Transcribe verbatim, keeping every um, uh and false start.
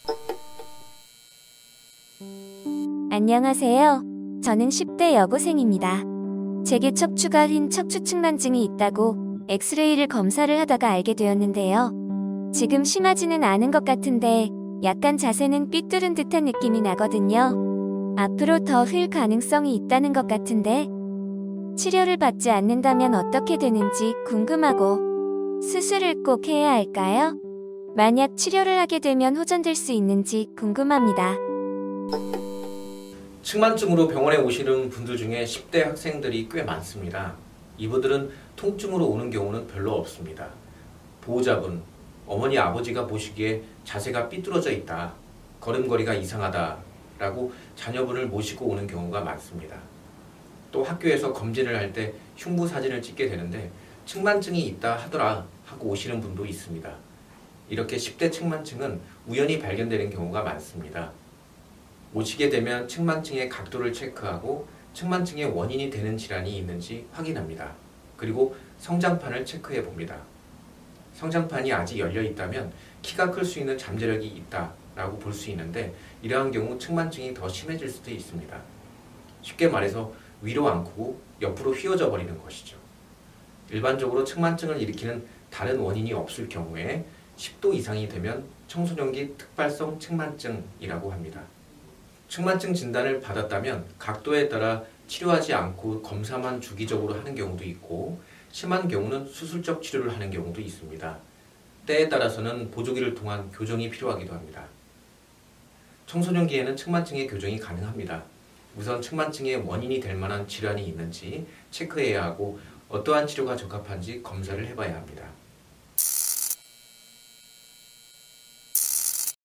안녕하세요. 저는 십 대 여고생입니다. 제게 척추가 휜 척추측만증이 있다고 엑스레이를 검사를 하다가 알게 되었는데요. 지금 심하지는 않은 것 같은데 약간 자세는 삐뚤은 듯한 느낌이 나거든요. 앞으로 더 흘 가능성이 있다는 것 같은데 치료를 받지 않는다면 어떻게 되는지 궁금하고 수술을 꼭 해야 할까요? 만약 치료를 하게 되면 호전될 수 있는지 궁금합니다. 측만증으로 병원에 오시는 분들 중에 십 대 학생들이 꽤 많습니다. 이분들은 통증으로 오는 경우는 별로 없습니다. 보호자분, 어머니 아버지가 보시기에 자세가 삐뚤어져 있다, 걸음걸이가 이상하다 라고 자녀분을 모시고 오는 경우가 많습니다. 또 학교에서 검진을 할 때 흉부 사진을 찍게 되는데 측만증이 있다 하더라 하고 오시는 분도 있습니다. 이렇게 십 대 측만증은 우연히 발견되는 경우가 많습니다. 오시게 되면 측만증의 각도를 체크하고 측만증의 원인이 되는 질환이 있는지 확인합니다. 그리고 성장판을 체크해 봅니다. 성장판이 아직 열려 있다면 키가 클 수 있는 잠재력이 있다라고 볼 수 있는데 이러한 경우 측만증이 더 심해질 수도 있습니다. 쉽게 말해서 위로 안 크고 옆으로 휘어져 버리는 것이죠. 일반적으로 측만증을 일으키는 다른 원인이 없을 경우에 십 도 이상이 되면 청소년기 특발성 측만증이라고 합니다. 측만증 진단을 받았다면 각도에 따라 치료하지 않고 검사만 주기적으로 하는 경우도 있고 심한 경우는 수술적 치료를 하는 경우도 있습니다. 때에 따라서는 보조기를 통한 교정이 필요하기도 합니다. 청소년기에는 측만증의 교정이 가능합니다. 우선 측만증의 원인이 될 만한 질환이 있는지 체크해야 하고 어떠한 치료가 적합한지 검사를 해봐야 합니다.